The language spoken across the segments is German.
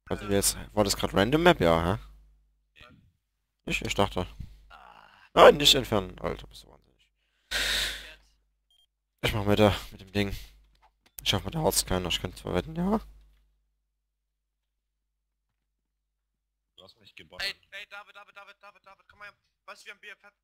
Also jetzt, war das gerade Random Map? Ja, hä? Ich dachte. Ah, Nein, nicht entfernen. Alter, bist du wahnsinnig. Cat. Ich mach mit dem Ding. Ich hoffe, der Harz keiner. Ich kann zwar wetten, ja. Du hast mich Ey, gebottet. ey, David, komm mal her. Weißt du, wir haben BFF.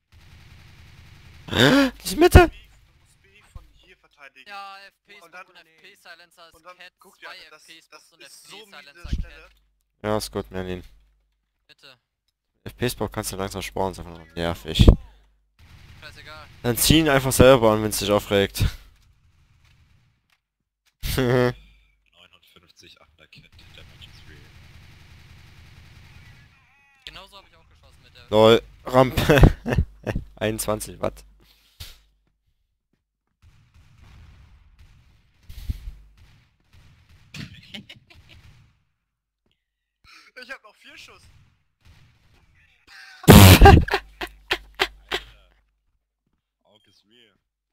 Die Mitte! Du musst B von hier verteidigen. Ja, FP Und dann- und FP Silencer ist Und dann Cat, guck dir an, 2 das FP-Spots und ist FP so miese Silencer Stelle. Cat. Ja, ist gut, Merlin. Bitte. FPS-Bau kannst du langsam sparen, ist einfach nur nervig. Scheißegal. Dann zieh ihn einfach selber an, wenn es dich aufregt. 950 Undercat, Damage is real. Genauso habe ich auch geschossen mit der. Lol, Rampe. 21 Watt. Ich hab noch 4 Schuss. Alter. Aug is real.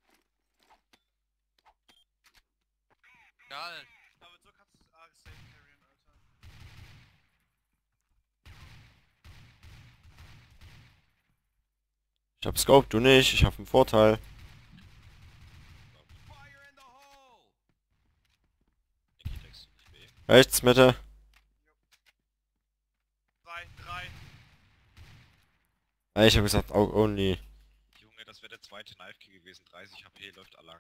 Egal. Aber so kannst du es safe carryen, Alter. Ich hab Scope, du nicht. Ich hab einen Vorteil. Niki, deckst du nicht B? Rechts, Mitte. 3. Ich hab gesagt, Aug only. Junge, das wäre der zweite Knife-Kill gewesen. 30 HP läuft allang.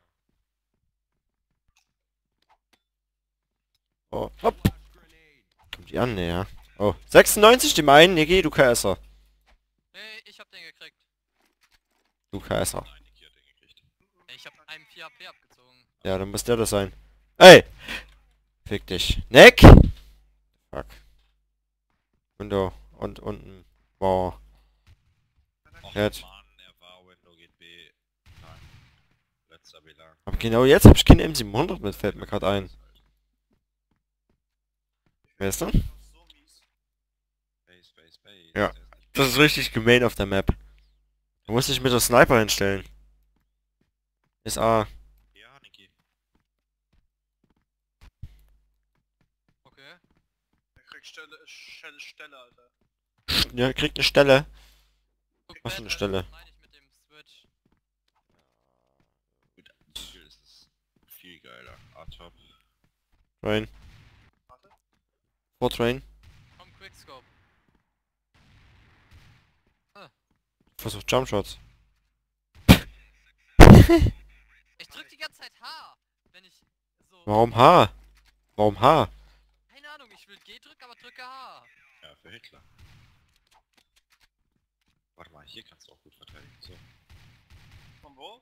Oh, hopp. Kommt die an, ne, ja. Oh, 96 dem einen, Niki, du KSer. Nee, ich hab den gekriegt. Du KSer. Nein, Niki hat den gekriegt. Ich hab einem 4 HP abgezogen. Ja, dann muss der das sein. Ey! Fick dich. Neck! Fuck. Window. Und unten. Wow. Och Jetzt. Mann, er war Window geht B. Nein. Letzter B lang. Aber genau jetzt hab ich keine M700 mit, fällt mir gerade ein. Wer ist denn? So mies. Space. Ja. Der ist nicht Das ist richtig gemein auf der Map. Da muss ich mit der Sniper hinstellen. Ist A. Ja, Niki. Okay. Er kriegt Stelle, Alter. Ja, kriegt eine Stelle. Guck, Was für eine Bad, Stelle? meine ich mit dem Switch. Mit Google ist es viel geiler. A-Top. Train. Warte. Vor Train. Komm, Quickscope. Versucht Jumpshots. Ich drück die ganze Zeit H, wenn ich so... Warum H? Warum H? Keine Ahnung, ich will G drücken, aber drücke H. Ja, für Hitler. Warte mal, hier kannst du auch gut verteidigen. So. Von wo?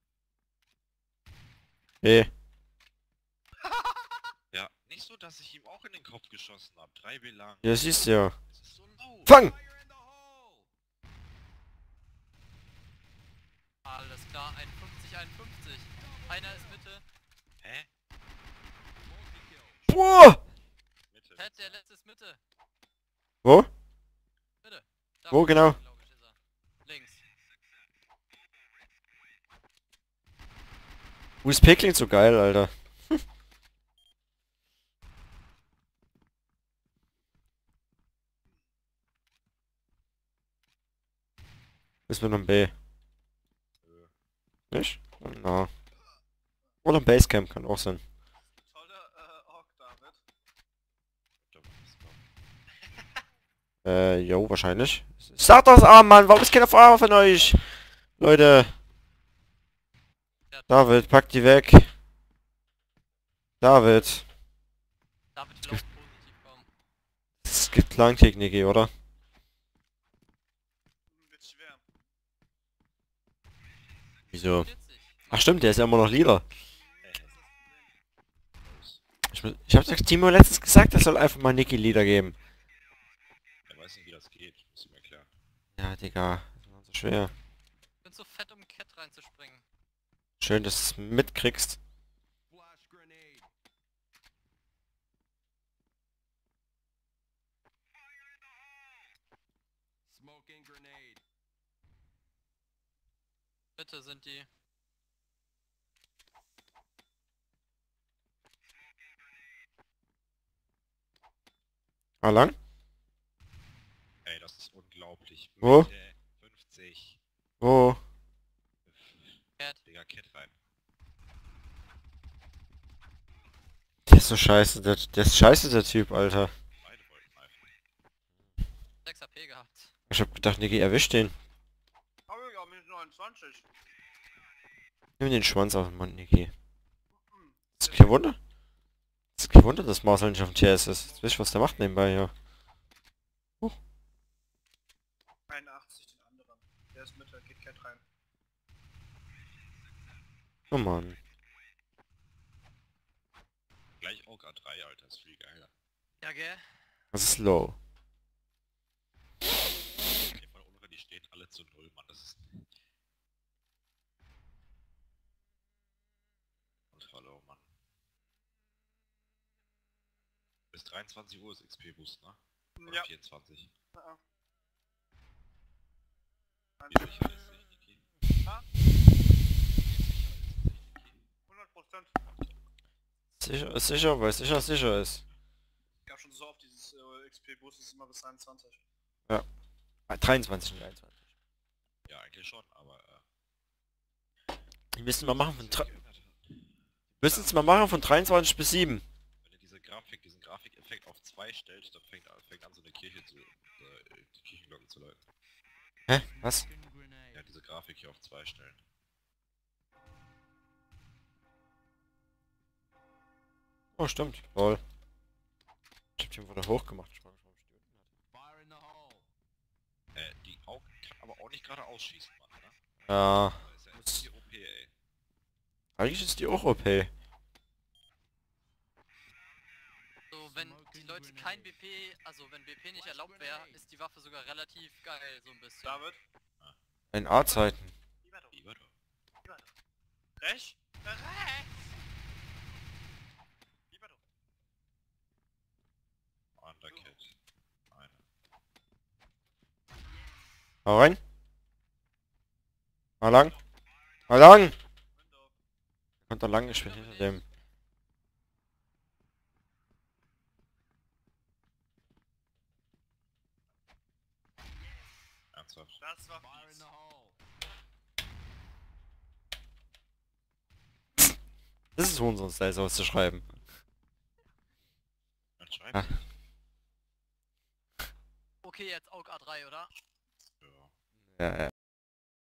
B. Ja, nicht so, dass ich ihm auch in den Kopf geschossen habe. 3 B lang. Ja, siehst du ja. Es ist so low. Fang! Alles klar, 51. Einer ist Mitte. Hä? Boah! Mitte. Cat, der letzte ist Mitte. Wo? Mitte. Da Wo genau? glaub ich, ist er. Links. USP klingt so geil, Alter. Ist mit einem B. Nicht? Na. Oder ein Basecamp kann auch sein. Tolle Ork, David. Jo, wahrscheinlich. Sag das A, Mann! Warum ist keiner auf A von euch? Leute. David, pack die weg. David. David will auch positiv kommen. Es gibt Klangkick, Niki, oder? Wird schwer. Wieso? 40. Ach stimmt, der ist ja immer noch Leader. Das ist das Problem. Ich hab doch Timo letztens gesagt, er soll einfach mal Niki Leader geben. Er weiß nicht, wie das geht. Muss ich mir erklären. Ja, Digga. Das war so schwer. Ich bin zu fett, um Cat reinzuspringen. Schön, dass du es mitkriegst. Bitte sind die. Ah, lang? Ey, das ist unglaublich. Wo? Mitte 50. Oh. Cat. Digga, Kit rein. Der ist so scheiße, der ist scheiße, der Typ, Alter. Beide wollten knifen. 6 AP gehabt. Ich hab gedacht, Niki erwischt den. Oh ja, minus 29. Nimm den Schwanz auf den Mund, Niki. Mhm. Das ist kein Wunder. Das ist kein Wunder, dass Marcel nicht auf dem TS ist. Jetzt weißt du, was der macht nebenbei, ja. 81 den anderen. Der ist Mitte, geht Cat rein. Oh Mann. Gleich Aug A3, Alter, ist viel geiler. Ja, gell? Das ist low. Die von Ulra, die stehen alle zu 0, Mann, das ist... Und hallo, Mann. Bis 23 Uhr ist XP-Boost, ne? Oder Ja. 24. Ja. Wie sicher ist sich, Niki? Ah. Wie sicher ist sich, Niki? 100%. Sicher ist sicher, weil sicher sicher ist. Gab schon so oft dieses XP-Boost ist immer bis 21. Ah, 23 und 21. Ja, eigentlich schon, aber... Die müssen wir machen von sich geändert hat. müssen es mal machen von 23 bis 7. Wenn ihr diesen Grafikeffekt auf 2 stellt, dann fängt an so eine Kirche zu... die Kirchenglocken zu läuten. Hä? Was? Ja, diese Grafik hier auf 2 stellen. Oh, stimmt. Lol. Ich hab den wieder hochgemacht. Ich frag mich, warum ich die unten hatte. Die Aug kann aber auch nicht gerade ausschießen, Mann, ne? Ja. Das ist ja echt die OP, ey. Eigentlich ist die auch OP. So, wenn die Leute kein BP, also wenn BP nicht erlaubt wäre, ist die Waffe sogar relativ geil, so ein bisschen. David? In A-Zeiten. Lieber du. Lieber doch. Lieber du. Rechts? Rechts! Lieber du. Undercat. Eine. Hau rein. Mal lang. Mal lang! Window. Kommt da lang, ich bin hinter dem. Ernsthaft. Das war fies. Das ist Hurensohn-Style, sowas zu schreiben. Dann schreibt Ah. sie. Okay, jetzt Aug A3, oder? Ja. Ja, ja.